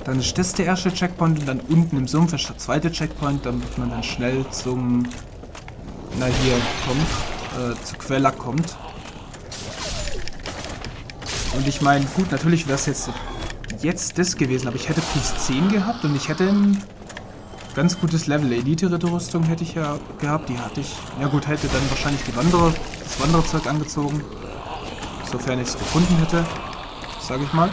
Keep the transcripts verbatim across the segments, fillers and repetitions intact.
Dann ist das der erste Checkpoint und dann unten im Sumpf ist der zweite Checkpoint, damit man dann schnell zum, na hier kommt, äh, zu Quella kommt. Und ich meine, gut, natürlich wäre es jetzt, jetzt das gewesen, aber ich hätte plus zehn gehabt und ich hätte ein ganz gutes Level. Elite-Rüstung hätte ich ja gehabt, die hatte ich. Ja gut, hätte dann wahrscheinlich die Wanderer, das Wandererzeug angezogen, sofern ich es gefunden hätte, sage ich mal.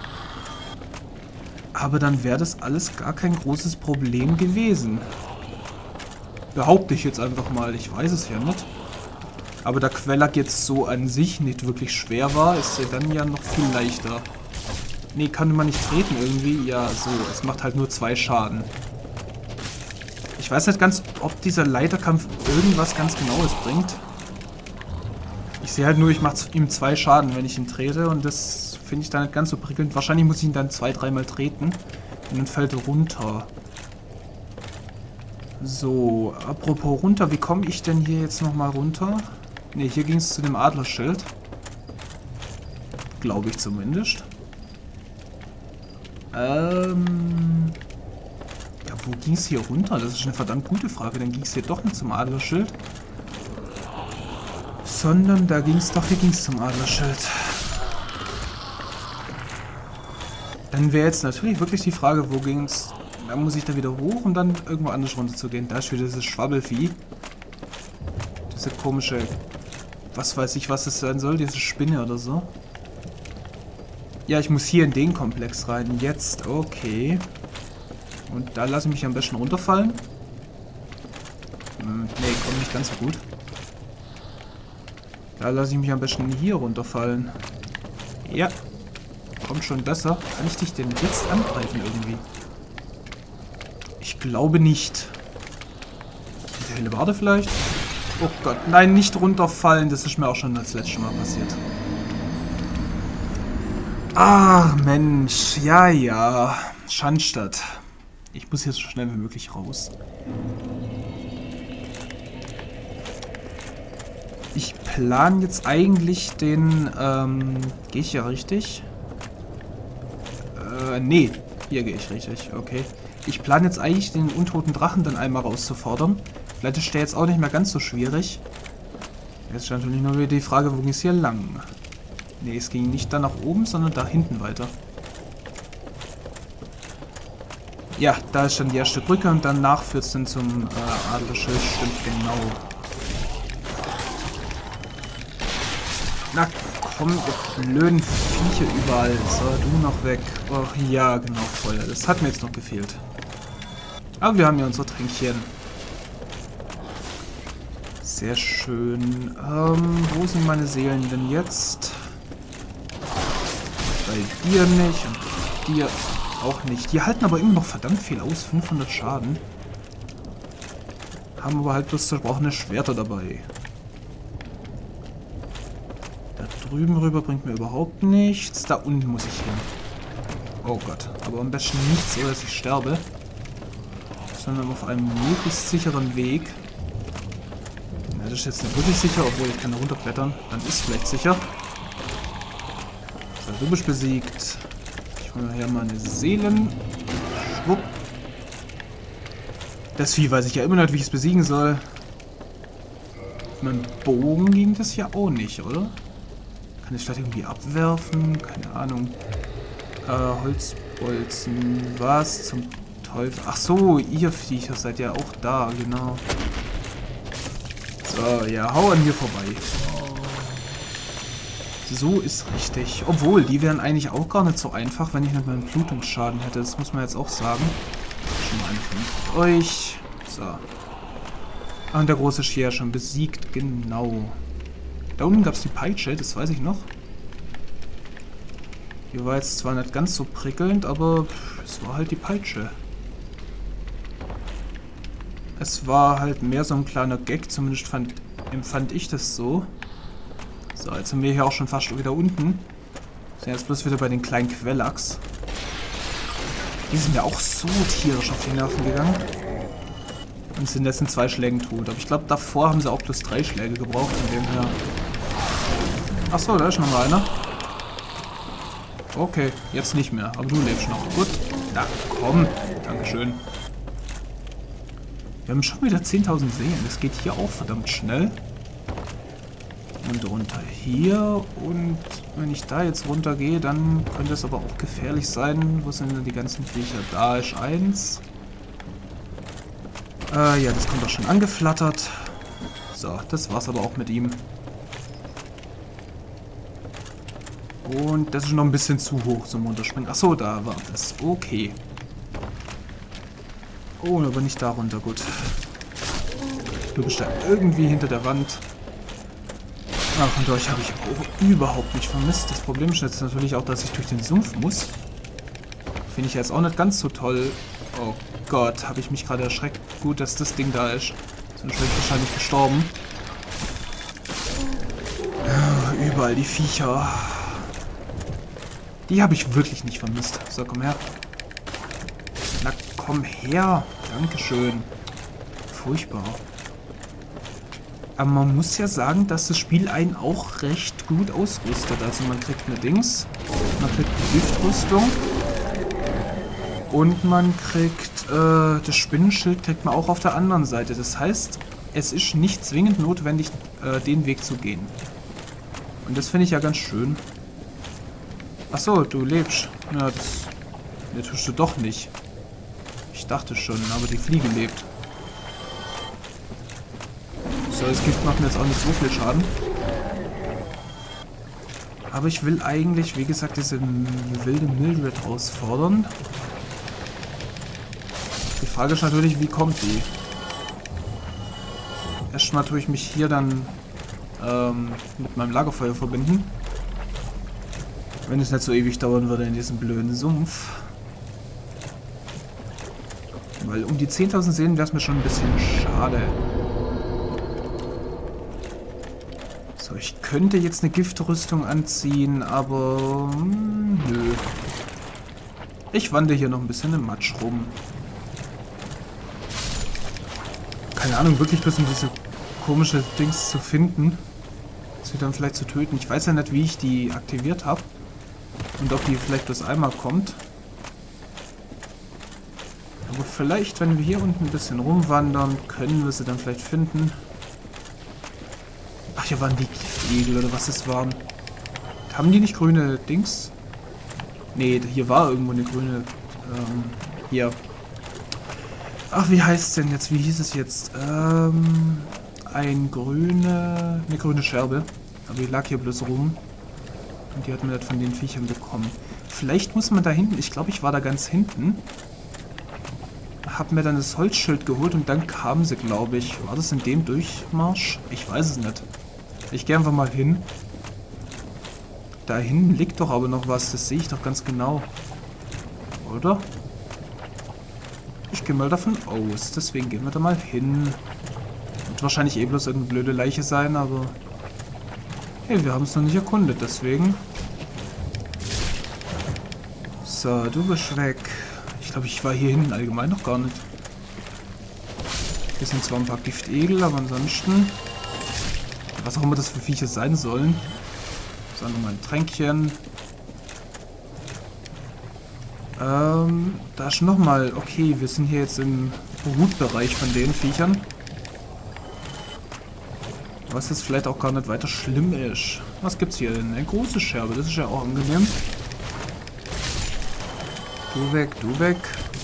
Aber dann wäre das alles gar kein großes Problem gewesen. Behaupte ich jetzt einfach mal, ich weiß es ja nicht. Aber da Quellack jetzt so an sich nicht wirklich schwer war, ist er dann ja noch viel leichter. Nee, kann man nicht treten irgendwie? Ja, so, es macht halt nur zwei Schaden. Ich weiß nicht ganz, ob dieser Leiterkampf irgendwas ganz Genaues bringt. Ich sehe halt nur, ich mache ihm zwei Schaden, wenn ich ihn trete und das finde ich dann nicht ganz so prickelnd. Wahrscheinlich muss ich ihn dann zwei, dreimal treten und dann fällt er runter. So, apropos runter, wie komme ich denn hier jetzt nochmal runter? Ne, hier ging es zu dem Adlerschild. Glaube ich zumindest. Ähm... Ja, wo ging es hier runter? Das ist eine verdammt gute Frage. Dann ging es hier doch nicht zum Adlerschild. Sondern da ging es doch, hier ging es zum Adlerschild. Dann wäre jetzt natürlich wirklich die Frage, wo ging es? Da muss ich da wieder hoch, um dann irgendwo anders runter zu gehen. Da ist wieder dieses Schwabbelvieh. Diese komische, was weiß ich, was es sein soll, diese Spinne oder so. Ja, ich muss hier in den Komplex rein. Jetzt, okay. Und da lasse ich mich am besten runterfallen. Hm, nee, kommt nicht ganz so gut. Da lasse ich mich am besten hier runterfallen. Ja. Kommt schon besser. Kann ich dich denn jetzt angreifen irgendwie? Ich glaube nicht. Mit der Hellebarde vielleicht? Oh Gott, nein, nicht runterfallen. Das ist mir auch schon das letzte Mal passiert. Ach, Mensch. Ja, ja. Schandstadt. Ich muss hier so schnell wie möglich raus. Ich plane jetzt eigentlich den, ähm, gehe ich ja richtig? Äh, nee, hier gehe ich richtig, okay. Ich plane jetzt eigentlich den untoten Drachen dann einmal rauszufordern. Vielleicht ist der jetzt auch nicht mehr ganz so schwierig. Jetzt stand natürlich nur wieder die Frage, wo ging es hier lang? Nee, es ging nicht da nach oben, sondern da hinten weiter. Ja, da ist dann die erste Brücke und danach führt es dann zum äh, Adlerschild. Stimmt, genau. Na komm, ihr blöden Viecher überall. So, du noch weg. Ach ja, genau, Feuer. Das hat mir jetzt noch gefehlt. Aber wir haben ja unser Tränkchen. Sehr schön. Ähm, wo sind meine Seelen denn jetzt? Bei dir nicht und dir auch nicht. Die halten aber immer noch verdammt viel aus. fünfhundert Schaden. Haben aber halt bloß zerbrochene Schwerter dabei. Da drüben rüber bringt mir überhaupt nichts. Da unten muss ich hin. Oh Gott. Aber am besten nicht so, dass ich sterbe. Sondern auf einem möglichst sicheren Weg. Na, das ist jetzt nicht wirklich sicher, obwohl ich kann da runterklettern. Dann ist es vielleicht sicher. So, du bist besiegt. Ich hole nachher meine Seelen. Schwupp. Das Vieh weiß ich ja immer noch, wie ich es besiegen soll. Mit meinem Bogen ging das ja auch nicht, oder? Kann ich vielleicht irgendwie abwerfen? Keine Ahnung. Äh, Holzbolzen. Was zum Teufel? Ach so, ihr Viecher seid ja auch da, genau. So, ja, hau an mir vorbei. So ist richtig. Obwohl, die wären eigentlich auch gar nicht so einfach, wenn ich nicht meinen Blutungsschaden hätte. Das muss man jetzt auch sagen. Schon mal einen von euch. So. Ah, und der große Schier schon besiegt. Genau. Da unten gab es die Peitsche, das weiß ich noch. Hier war jetzt zwar nicht ganz so prickelnd, aber es war halt die Peitsche. Es war halt mehr so ein kleiner Gag, zumindest fand, empfand ich das so. So, jetzt sind wir hier auch schon fast wieder unten. Sind jetzt bloß wieder bei den kleinen Quellachs. Die sind ja auch so tierisch auf die Nerven gegangen. Und sind jetzt in zwei Schlägen tot. Aber ich glaube, davor haben sie auch bloß drei Schläge gebraucht. Von dem her. Achso, da ist noch mal einer. Okay, jetzt nicht mehr. Aber du lebst noch. Gut. Na komm. Dankeschön. Wir haben schon wieder zehntausend Seelen. Das geht hier auch verdammt schnell. Und runter hier. Und wenn ich da jetzt runter gehe, dann könnte es aber auch gefährlich sein. Wo sind denn die ganzen Viecher? Da ist eins. Äh, ja, das kommt doch schon angeflattert. So, das war's aber auch mit ihm. Und das ist noch ein bisschen zu hoch zum Runterspringen. Achso, da war das. Okay. Oh, aber nicht da runter. Gut. Du bist da irgendwie hinter der Wand. Ach, und euch habe ich auch überhaupt nicht vermisst. Das Problem ist jetzt natürlich auch, dass ich durch den Sumpf muss. Finde ich jetzt auch nicht ganz so toll. Oh Gott, habe ich mich gerade erschreckt. Gut, dass das Ding da ist. Sonst wäre ich wahrscheinlich gestorben. Ja, überall die Viecher. Die habe ich wirklich nicht vermisst. So, komm her. Na, komm her. Dankeschön. Furchtbar. Aber man muss ja sagen, dass das Spiel einen auch recht gut ausrüstet. Also man kriegt eine Dings, man kriegt eine Giftrüstung und man kriegt äh, das Spinnenschild kriegt man auch auf der anderen Seite. Das heißt, es ist nicht zwingend notwendig, äh, den Weg zu gehen. Und das finde ich ja ganz schön. Achso, du lebst. Ja, das, das tust du doch nicht. Ich dachte schon, aber die Fliege lebt. So, das Gift macht mir jetzt auch nicht so viel Schaden. Aber ich will eigentlich, wie gesagt, diese wilde Mildred herausfordern. Die Frage ist natürlich, wie kommt die? Erstmal tue ich mich hier dann ähm, mit meinem Lagerfeuer verbinden. Wenn es nicht so ewig dauern würde in diesem blöden Sumpf. Weil um die zehntausend Seelen wäre es mir schon ein bisschen schade. So, ich könnte jetzt eine Giftrüstung anziehen, aber hm, nö. Ich wandere hier noch ein bisschen im Matsch rum. Keine Ahnung, wirklich bloß um diese komische Dings zu finden. Sie dann vielleicht zu töten. Ich weiß ja nicht, wie ich die aktiviert habe. Und ob die vielleicht bloß einmal kommt. Aber vielleicht, wenn wir hier unten ein bisschen rumwandern, können wir sie dann vielleicht finden. Ach, hier waren die Giftegel oder was es waren. Haben die nicht grüne Dings? Nee, hier war irgendwo eine grüne... Ähm, hier. Ach, wie heißt es denn jetzt? Wie hieß es jetzt? Ähm, ein grüne... Eine grüne Scherbe. Aber die lag hier bloß rum. Und die hat man halt von den Viechern bekommen. Vielleicht muss man da hinten... Ich glaube, ich war da ganz hinten. Hab mir dann das Holzschild geholt und dann kamen sie, glaube ich. War das in dem Durchmarsch? Ich weiß es nicht. Ich gehe einfach mal hin. Da hinten liegt doch aber noch was. Das sehe ich doch ganz genau. Oder? Ich gehe mal davon aus. Deswegen gehen wir da mal hin. Wird wahrscheinlich eh bloß irgendeine blöde Leiche sein, aber... Hey, wir haben es noch nicht erkundet, deswegen... So, du bist weg. Ich glaube, ich war hier hinten allgemein noch gar nicht. Hier sind zwar ein paar Giftegel, aber ansonsten... Was auch immer das für Viecher sein sollen. So, nochmal ein Tränkchen. Ähm, da ist nochmal... Okay, wir sind hier jetzt im Brutbereich von den Viechern. Was jetzt vielleicht auch gar nicht weiter schlimm ist. Was gibt's hier denn? Eine große Scherbe, das ist ja auch angenehm. Du weg, du weg.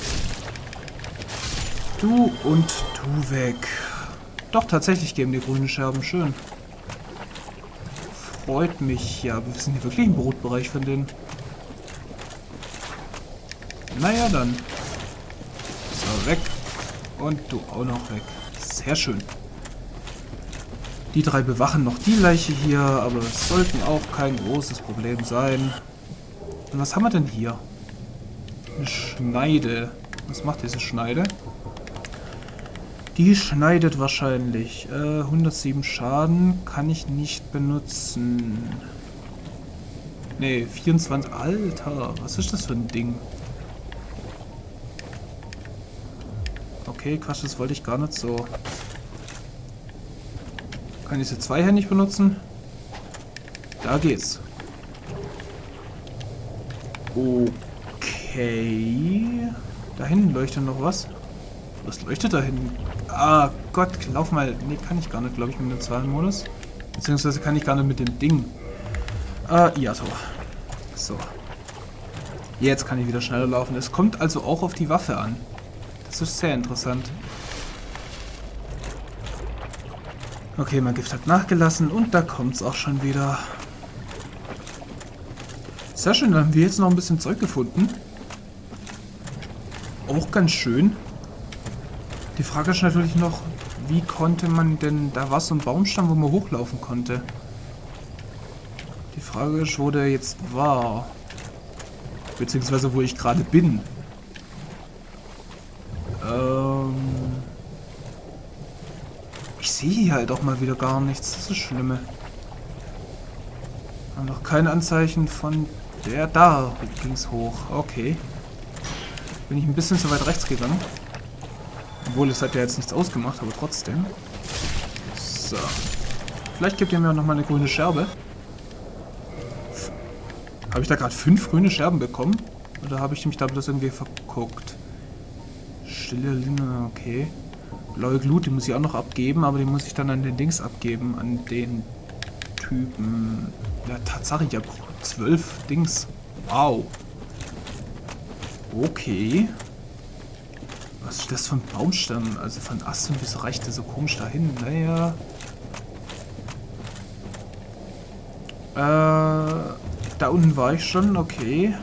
Du und du weg. Doch, tatsächlich geben die grünen Scherben schön. Freut mich. Ja, wir sind hier wirklich im Brutbereich von denen. Naja, dann. So, weg. Und du auch noch weg. Sehr schön. Die drei bewachen noch die Leiche hier, aber es sollten auch kein großes Problem sein. Und was haben wir denn hier? Eine Schneide. Was macht diese Schneide? Die schneidet wahrscheinlich. Äh, hundertsieben Schaden kann ich nicht benutzen. Ne, vierundzwanzig. Alter, was ist das für ein Ding? Okay, Quatsch, das wollte ich gar nicht so. Kann ich sie zweihändig benutzen? Da geht's. Okay. Da hinten leuchtet noch was. Was leuchtet da hinten? Ah, Gott, lauf mal. Ne, kann ich gar nicht, glaube ich, mit dem Zahlenmodus. Beziehungsweise kann ich gar nicht mit dem Ding. Ah, ja, so. So. Jetzt kann ich wieder schneller laufen. Es kommt also auch auf die Waffe an. Das ist sehr interessant. Okay, mein Gift hat nachgelassen und da kommt es auch schon wieder. Sehr schön, dann haben wir jetzt noch ein bisschen Zeug gefunden. Auch ganz schön. Die Frage ist natürlich noch, wie konnte man denn... Da war so ein Baumstamm, wo man hochlaufen konnte. Die Frage ist, wo der jetzt war. Beziehungsweise, wo ich gerade bin. Ähm... Ich sehe hier halt auch mal wieder gar nichts. Das ist das Schlimme. Haben noch kein Anzeichen von der... Da ging es hoch. Okay. Bin ich ein bisschen zu weit rechts gegangen. Obwohl, es hat ja jetzt nichts ausgemacht, aber trotzdem. So. Vielleicht gibt ihr mir auch nochmal eine grüne Scherbe. Habe ich da gerade fünf grüne Scherben bekommen? Oder habe ich mich da bloß irgendwie verguckt? Stille Linne, okay. Blaue Glut, die muss ich auch noch abgeben, aber die muss ich dann an den Dings abgeben. An den Typen. Ja, Tatsache, ich habe zwölf Dings. Wow. Okay. Was ist das für ein Baumstamm? Also von Ast und wieso reicht der so komisch dahin? Naja. Äh, da unten war ich schon, okay.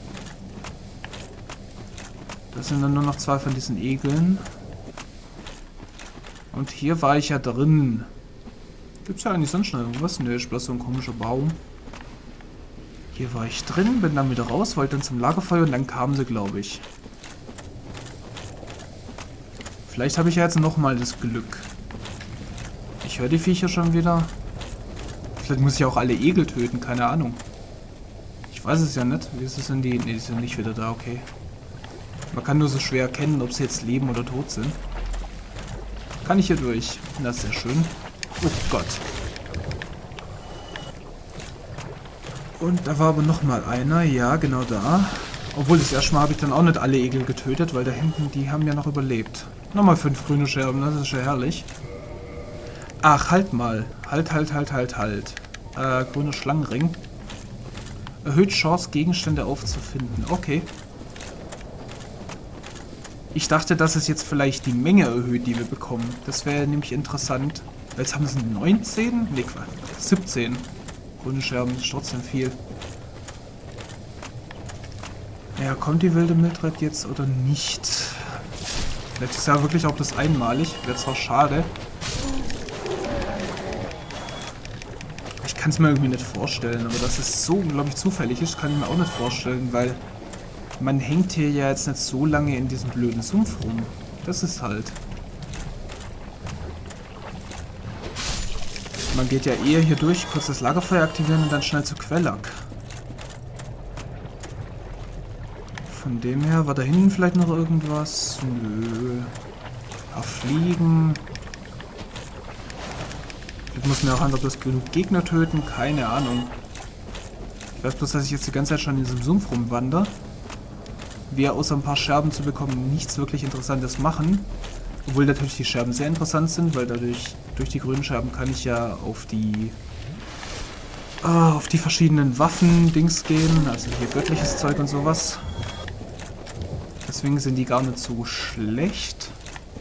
Das sind dann nur noch zwei von diesen Egeln. Und hier war ich ja drin. Gibt's ja eigentlich sonst noch irgendwas? Ne, ist bloß so ein komischer Baum. Hier war ich drin, bin dann wieder raus, wollte dann zum Lagerfeuer und dann kamen sie, glaube ich. Vielleicht habe ich ja jetzt nochmal das Glück. Ich höre die Viecher schon wieder. Vielleicht muss ich auch alle Egel töten, keine Ahnung. Ich weiß es ja nicht. Wie ist es denn die? Ne, die sind nicht wieder da, okay. Man kann nur so schwer erkennen, ob sie jetzt leben oder tot sind. Kann ich hier durch. Das ist sehr schön. Oh Gott. Und da war aber nochmal einer. Ja, genau da. Obwohl, das erste Mal habe ich dann auch nicht alle Egel getötet, weil da hinten, die haben ja noch überlebt. Nochmal fünf grüne Scherben, das ist ja herrlich. Ach, halt mal. Halt, halt, halt, halt, halt. Äh, grüner Schlangenring. Erhöht Chance, Gegenstände aufzufinden. Okay. Ich dachte, dass es jetzt vielleicht die Menge erhöht, die wir bekommen. Das wäre nämlich interessant. Jetzt haben sie neunzehn? Ne, siebzehn. Grüne Scherben, das ist trotzdem viel. Ja, kommt die wilde Mildred jetzt oder nicht? Vielleicht ist ja wirklich auch das einmalig. Wäre zwar schade. Ich kann es mir irgendwie nicht vorstellen, aber dass es so, glaube ich, zufällig ist, kann ich mir auch nicht vorstellen, weil man hängt hier ja jetzt nicht so lange in diesem blöden Sumpf rum. Das ist halt. Man geht ja eher hier durch, kurz das Lagerfeuer aktivieren und dann schnell zu Quellack. Von dem her, war da hinten vielleicht noch irgendwas? Nö. Ein paar Fliegen. Ich muss mir auch einfach bloß genug Gegner töten, keine Ahnung. Ich weiß bloß, dass ich jetzt die ganze Zeit schon in diesem Sumpf rumwandere. Wir außer ein paar Scherben zu bekommen nichts wirklich Interessantes machen. Obwohl natürlich die Scherben sehr interessant sind, weil dadurch, durch die grünen Scherben kann ich ja auf die ah, auf die verschiedenen Waffen-Dings gehen, also hier göttliches Zeug und sowas. Deswegen sind die gar nicht so schlecht.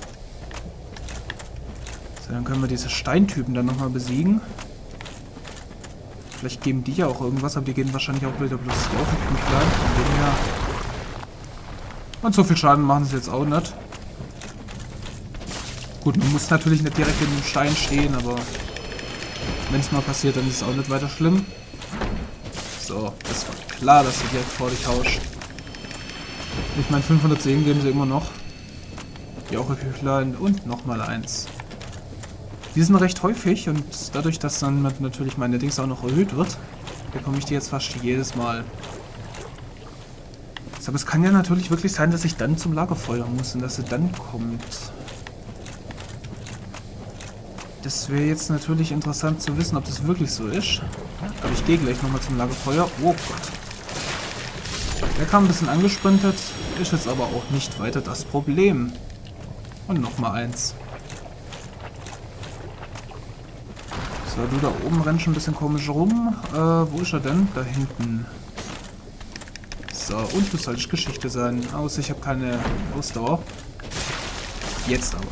So, dann können wir diese Steintypen dann nochmal besiegen. Vielleicht geben die ja auch irgendwas, aber die gehen wahrscheinlich auch wieder bloß auf den Küchlein. Von dem her. Und so viel Schaden machen sie jetzt auch nicht. Gut, man muss natürlich nicht direkt in dem Stein stehen, aber wenn es mal passiert, dann ist es auch nicht weiter schlimm. So, das war klar, dass du direkt vor dich haust. Ich meine, fünfhundert Seelen geben sie immer noch. Joche-Küchlein und nochmal eins. Die sind recht häufig und dadurch, dass dann natürlich meine Dings auch noch erhöht wird, bekomme ich die jetzt fast jedes Mal. Aber es kann ja natürlich wirklich sein, dass ich dann zum Lagerfeuer muss und dass sie dann kommt. Das wäre jetzt natürlich interessant zu wissen, ob das wirklich so ist. Aber ich gehe gleich nochmal zum Lagerfeuer. Oh Gott. Der kam ein bisschen angesprintet, ist jetzt aber auch nicht weiter das Problem. Und nochmal eins. So, du da oben rennst schon ein bisschen komisch rum. Äh, wo ist er denn? Da hinten. So, und du solltest Geschichte sein. Außer ich habe keine Ausdauer. Jetzt aber.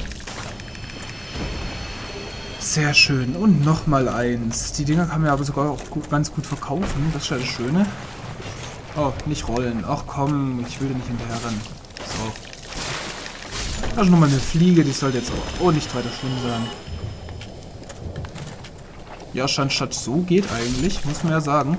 Sehr schön. Und nochmal eins. Die Dinger kann man aber sogar auch gut, ganz gut verkaufen. Das ist ja das Schöne. Oh, nicht rollen. Ach komm, ich will dir nicht hinterher rennen. So. Da ist nochmal eine Fliege. Die sollte jetzt auch oh, nicht weiter schlimm sein. Ja, statt so geht eigentlich, muss man ja sagen.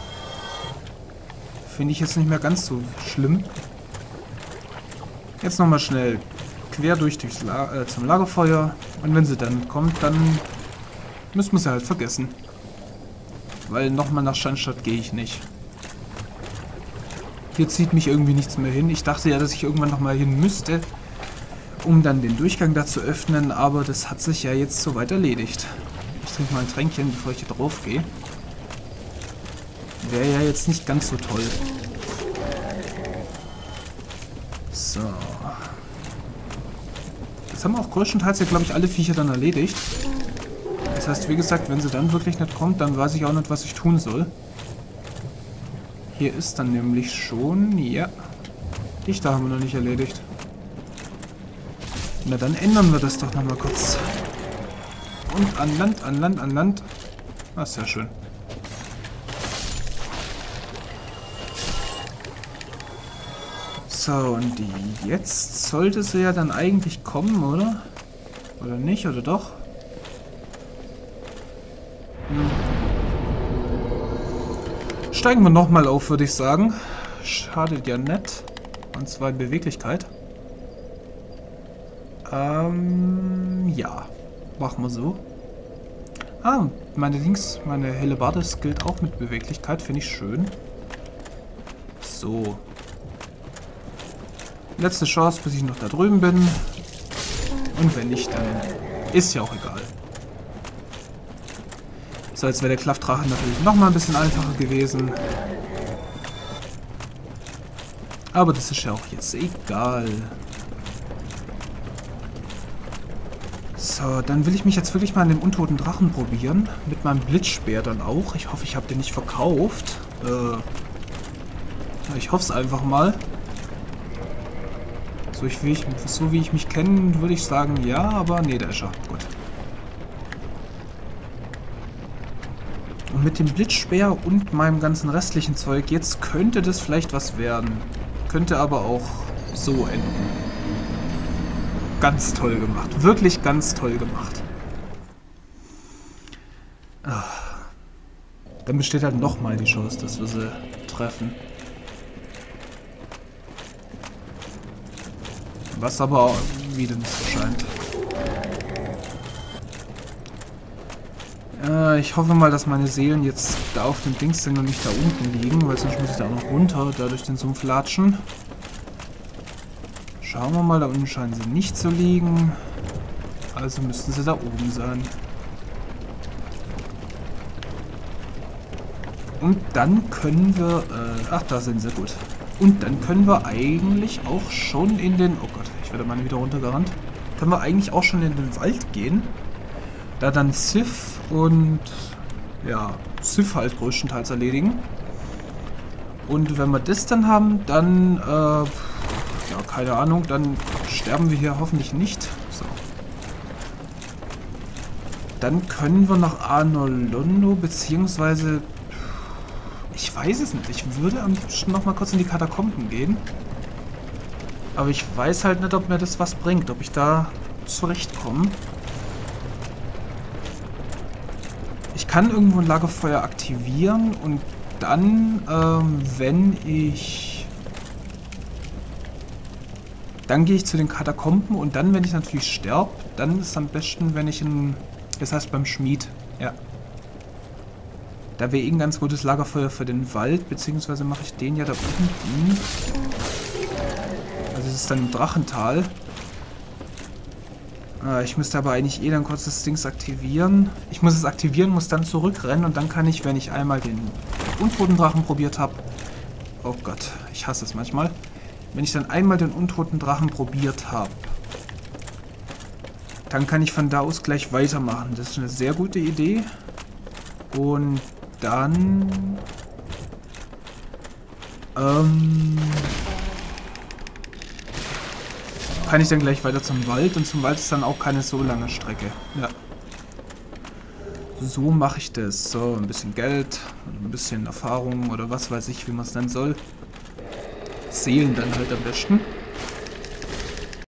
Finde ich jetzt nicht mehr ganz so schlimm. Jetzt nochmal schnell quer durch durchs La äh, zum Lagerfeuer. Und wenn sie dann kommt, dann müssen wir sie halt vergessen. Weil nochmal nach Schandstadt gehe ich nicht. Hier zieht mich irgendwie nichts mehr hin. Ich dachte ja, dass ich irgendwann nochmal hin müsste, um dann den Durchgang da zu öffnen. Aber das hat sich ja jetzt soweit erledigt. Ich trinke mal ein Tränkchen, bevor ich hier drauf gehe. Wäre ja jetzt nicht ganz so toll. So. Jetzt haben wir auch größtenteils ja, glaube ich, alle Viecher dann erledigt. Das heißt, wie gesagt, wenn sie dann wirklich nicht kommt, dann weiß ich auch nicht, was ich tun soll. Hier ist dann nämlich schon... Ja. Dich da haben wir noch nicht erledigt. Na, dann ändern wir das doch nochmal kurz. Und an Land, an Land, an Land. Ah, sehr schön. So, und die jetzt sollte sie ja dann eigentlich kommen, oder? Oder nicht, oder doch? Hm. Steigen wir nochmal auf, würde ich sagen. Schadet ja nicht. Und zwar in Beweglichkeit. Ähm, ja. Machen wir so. Ah, meine Links, meine helle Bade gilt auch mit Beweglichkeit. Finde ich schön. So. Letzte Chance, bis ich noch da drüben bin. Und wenn nicht, dann ist ja auch egal. So, jetzt wäre der Klaffdrache natürlich nochmal ein bisschen einfacher gewesen. Aber das ist ja auch jetzt egal. So, dann will ich mich jetzt wirklich mal an dem untoten Drachen probieren. Mit meinem Blitzspeer dann auch. Ich hoffe, ich habe den nicht verkauft. Äh, ich hoffe es einfach mal. So, ich, wie ich, so wie ich mich kenne, würde ich sagen, ja, aber nee, da ist er. Gut. Und mit dem Blitzspeer und meinem ganzen restlichen Zeug, jetzt könnte das vielleicht was werden. Könnte aber auch so enden. Ganz toll gemacht. Wirklich ganz toll gemacht. Dann besteht halt nochmal die Chance, dass wir sie treffen. Was aber wieder nicht so scheint. Äh, ich hoffe mal, dass meine Seelen jetzt da auf dem Dings sind und nicht da unten liegen, weil sonst muss ich da auch noch runter, da durch den Sumpf latschen. Schauen wir mal, da unten scheinen sie nicht zu liegen. Also müssten sie da oben sein. Und dann können wir... Äh, ach, da sind sie, gut. Und dann können wir eigentlich auch schon in den... Oh Gott, ich werde mal wieder runtergerannt. Können wir eigentlich auch schon in den Wald gehen. Da dann Sif und... Ja, Sif halt größtenteils erledigen. Und wenn wir das dann haben, dann... Äh, ja, keine Ahnung, dann sterben wir hier hoffentlich nicht. So. Dann können wir nach Anor Londo, beziehungsweise... Ich weiß es nicht. Ich würde am liebsten noch mal kurz in die Katakomben gehen. Aber ich weiß halt nicht, ob mir das was bringt. Ob ich da zurechtkomme. Ich kann irgendwo ein Lagerfeuer aktivieren und dann, ähm, wenn ich... Dann gehe ich zu den Katakomben und dann, wenn ich natürlich sterbe, dann ist es am besten, wenn ich in... Das heißt beim Schmied. Ja. Da wäre eh ein ganz gutes Lagerfeuer für den Wald, beziehungsweise mache ich den ja da unten. Also es ist dann im Drachental. Äh, ich müsste aber eigentlich eh dann kurz das Dings aktivieren. Ich muss es aktivieren, muss dann zurückrennen und dann kann ich, wenn ich einmal den Untoten Drachen probiert habe, Oh Gott, ich hasse es manchmal. Wenn ich dann einmal den untoten Drachen probiert habe, dann kann ich von da aus gleich weitermachen. Das ist eine sehr gute Idee. Und dann... Ähm... kann ich dann gleich weiter zum Wald. Und zum Wald ist dann auch keine so lange Strecke. Ja. So mache ich das. So, ein bisschen Geld, ein bisschen Erfahrung oder was weiß ich, wie man es nennen soll. Seelen dann halt am besten.